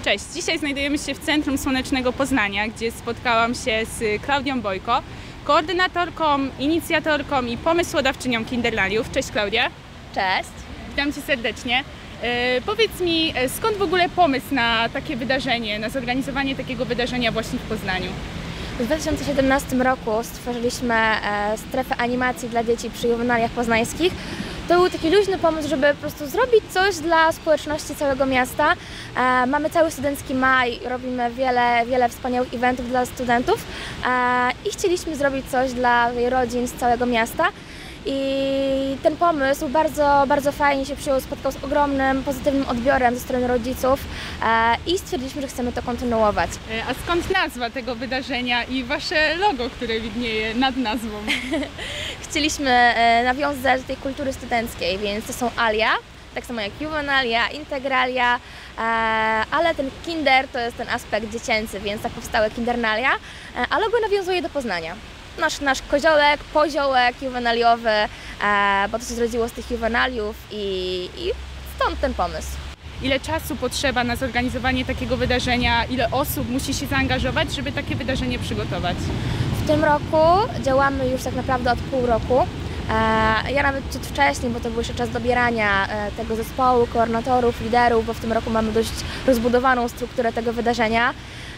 Cześć, dzisiaj znajdujemy się w centrum Słonecznego Poznania, gdzie spotkałam się z Klaudią Bojko, koordynatorką, inicjatorką i pomysłodawczynią Kinderlandiów. Cześć Klaudia. Cześć. Witam Cię serdecznie. Powiedz mi, skąd w ogóle pomysł na takie wydarzenie, na zorganizowanie takiego wydarzenia właśnie w Poznaniu? W 2017 roku stworzyliśmy strefę animacji dla dzieci przy juwenaliach poznańskich. To był taki luźny pomysł, żeby po prostu zrobić coś dla społeczności całego miasta. Mamy cały studencki maj, robimy wiele wspaniałych eventów dla studentów i chcieliśmy zrobić coś dla rodzin z całego miasta. I ten pomysł bardzo fajnie się przyjął, spotkał z ogromnym, pozytywnym odbiorem ze strony rodziców i stwierdziliśmy, że chcemy to kontynuować. A skąd nazwa tego wydarzenia i Wasze logo, które widnieje nad nazwą? Chcieliśmy nawiązać do tej kultury studenckiej, więc to są alia, tak samo jak juvenalia, integralia, ale ten kinder to jest ten aspekt dziecięcy, więc tak powstały kindernalia, a logo nawiązuje do Poznania. Nasz koziołek, poziołek juwenaliowy, bo to się zrodziło z tych juwenaliów i stąd ten pomysł. Ile czasu potrzeba na zorganizowanie takiego wydarzenia? Ile osób musi się zaangażować, żeby takie wydarzenie przygotować? W tym roku działamy już tak naprawdę od pół roku. Ja nawet ciut wcześniej, bo to był jeszcze czas dobierania tego zespołu, koordynatorów, liderów, bo w tym roku mamy dość rozbudowaną strukturę tego wydarzenia.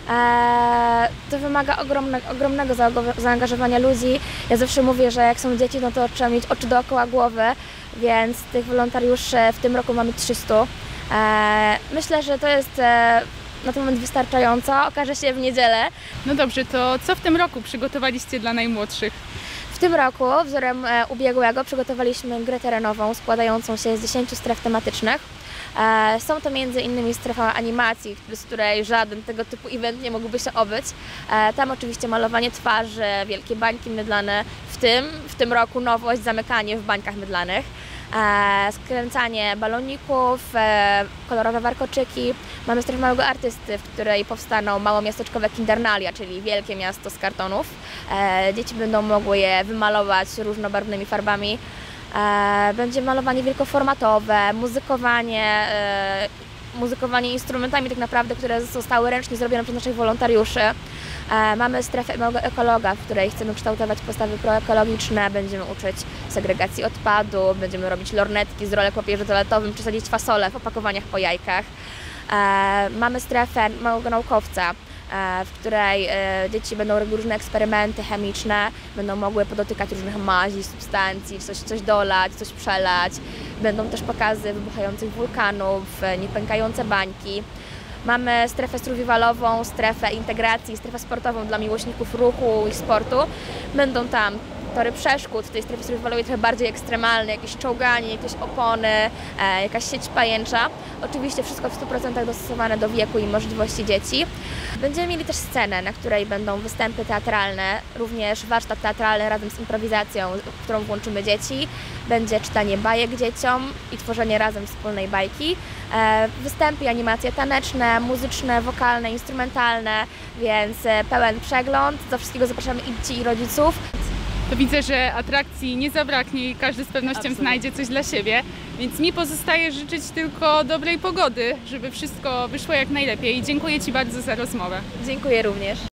To wymaga ogromnego zaangażowania ludzi. Ja zawsze mówię, że jak są dzieci, no to trzeba mieć oczy dookoła głowy, więc tych wolontariuszy w tym roku mamy 300. Myślę, że to jest na ten moment wystarczająco. Okaże się w niedzielę. No dobrze, to co w tym roku przygotowaliście dla najmłodszych? W tym roku, wzorem ubiegłego, przygotowaliśmy grę terenową składającą się z 10 stref tematycznych. Są to m.in. strefa animacji, bez której żaden tego typu event nie mógłby się obyć. Tam oczywiście malowanie twarzy, wielkie bańki mydlane, w tym roku nowość, zamykanie w bańkach mydlanych. Skręcanie baloników, kolorowe warkoczyki. Mamy strefę małego artysty, w której powstaną małomiasteczkowe kindernalia, czyli wielkie miasto z kartonów. Dzieci będą mogły je wymalować różnobarwnymi farbami. Będzie malowanie wielkoformatowe, muzykowanie instrumentami tak naprawdę, które zostały ręcznie zrobione przez naszych wolontariuszy. Mamy strefę małego ekologa, w której chcemy kształtować postawy proekologiczne, będziemy uczyć segregacji odpadu, będziemy robić lornetki z rolek papieru toaletowym, czy sadzić fasole w opakowaniach po jajkach. Mamy strefę małego naukowca, w której dzieci będą robić różne eksperymenty chemiczne, będą mogły podotykać różnych mazi, substancji, coś dolać, coś przelać. Będą też pokazy wybuchających wulkanów, niepękające bańki. Mamy strefę survivalową, strefę integracji, strefę sportową dla miłośników ruchu i sportu. Będą tam tory przeszkód, w tej strefie survivalowej trochę bardziej ekstremalne, jakieś czołganie, jakieś opony, jakaś sieć pajęcza. Oczywiście wszystko w 100% dostosowane do wieku i możliwości dzieci. Będziemy mieli też scenę, na której będą występy teatralne, również warsztat teatralny razem z improwizacją, w którą włączymy dzieci. Będzie czytanie bajek dzieciom i tworzenie razem wspólnej bajki. Występy, animacje taneczne, muzyczne, wokalne, instrumentalne, więc pełen przegląd. Do wszystkiego zapraszamy i dzieci, i rodziców. To widzę, że atrakcji nie zabraknie i każdy z pewnością znajdzie coś dla siebie, więc mi pozostaje życzyć tylko dobrej pogody, żeby wszystko wyszło jak najlepiej. Dziękuję Ci bardzo za rozmowę. Dziękuję również.